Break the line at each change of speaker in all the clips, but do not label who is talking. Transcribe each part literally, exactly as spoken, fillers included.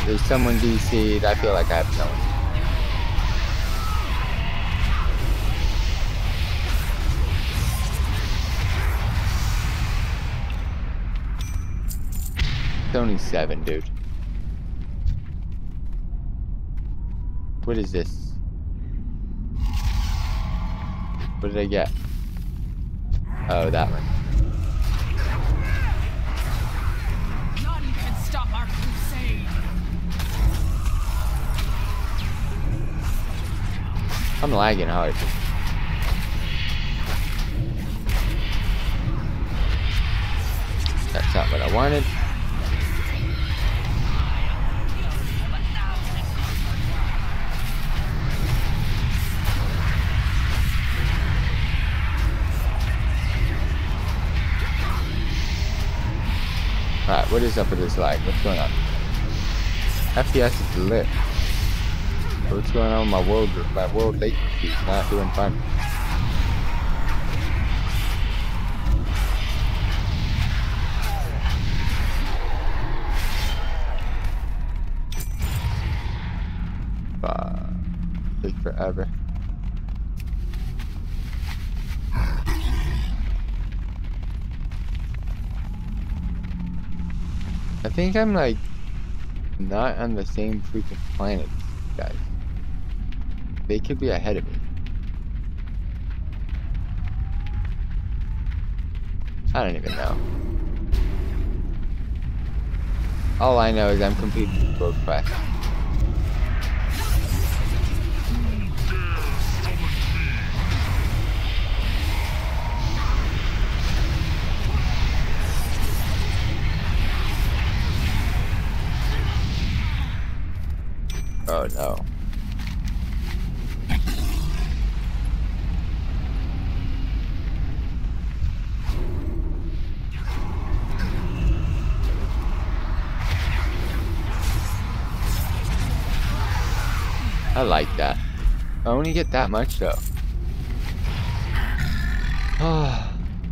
There's someone D C'd. I feel like I have someone. It's only seven, dude. What is this? What did I get? Oh, that one.
None can stop our crusade.
I'm lagging hard. That's not what I wanted. Alright, what is up with this lag? What's going on? F P S is lit. What's going on with my world, my world latency? It's not doing fun. Fuck. Take forever. I think I'm like not on the same freaking planet, guys. They could be ahead of me. I don't even know. All I know is I'm completing the road quest. Oh no. I like that. I only get that much though. Oh.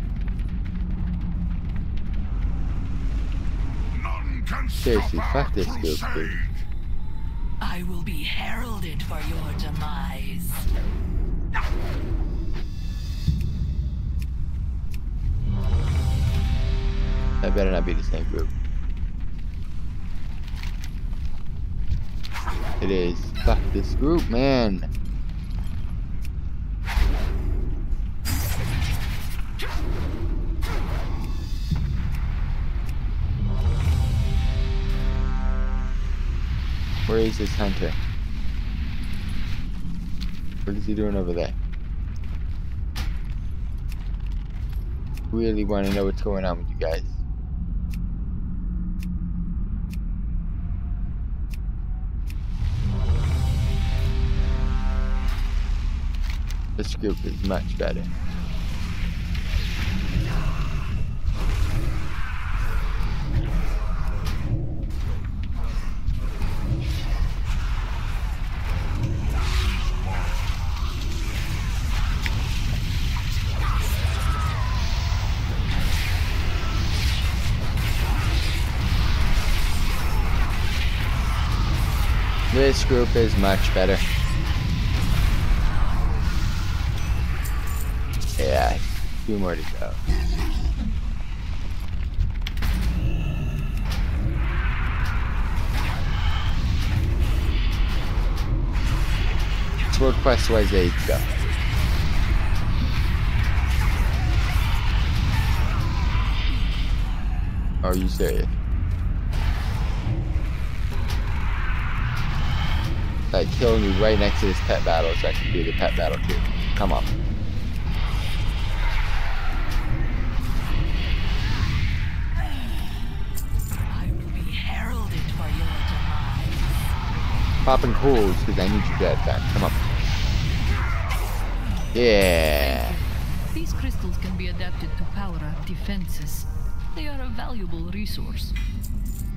Seriously, fuck this group, dude.
I will be heralded for your demise.
That better not be the same group. It is. Fuck this group, man. Where is this hunter? What is he doing over there? Really want to know what's going on with you guys. This group is much better. This group is much better. Yeah, two more to go. Sword quest wise aids go. Are you serious? Like killing me right next to this pet battle so I can do the pet battle too. Come on.
I will be heralded for your demise.
Popping cools because I need you dead back. Come on. Yeah.
These crystals can be adapted to power our defenses. They are a valuable resource.